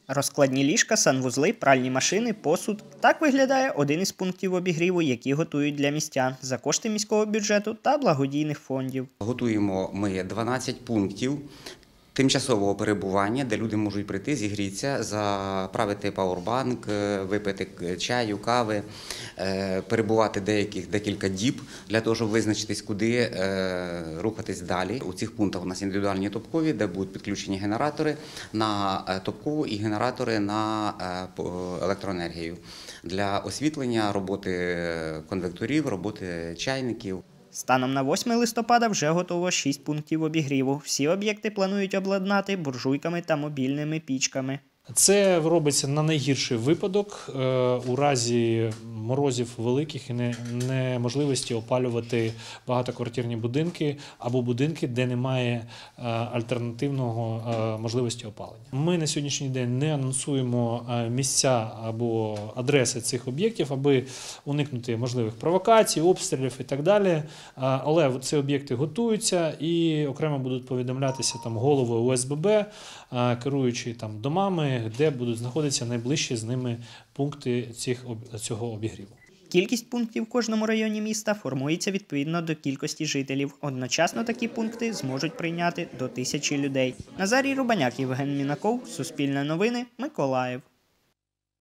Розкладні ліжка, санвузли, пральні машини, посуд. Так виглядає один із пунктів обігріву, які готують для містян за кошти міського бюджету та благодійних фондів. Готуємо ми 12 пунктів тимчасового перебування, де люди можуть прийти, зігрітися, заправити пауербанк, випити чаю, кави, перебувати декілька діб для того, щоб визначитись, куди рухатись далі. У цих пунктах у нас індивідуальні топкові, де будуть підключені генератори на топкову і генератори на електроенергію для освітлення, роботи конвекторів, роботи чайників. Станом на 8 листопада вже готово 6 пунктів обігріву. Всі об'єкти планують обладнати буржуйками та мобільними пічками. Це робиться на найгірший випадок у разі морозів великих і неможливості опалювати багатоквартирні будинки або будинки, де немає альтернативного можливості опалення. Ми на сьогоднішній день не анонсуємо місця або адреси цих об'єктів, аби уникнути можливих провокацій, обстрілів і так далі. Але ці об'єкти готуються і окремо будуть повідомлятися голови ОСББ, керуючи домами, де будуть знаходитися найближчі з ними пункти цього обігріву. Кількість пунктів в кожному районі міста формується відповідно до кількості жителів. Одночасно такі пункти зможуть прийняти до 1000 людей. Назарій Рубаняк, Євген Мінаков, Суспільне новини, Миколаїв.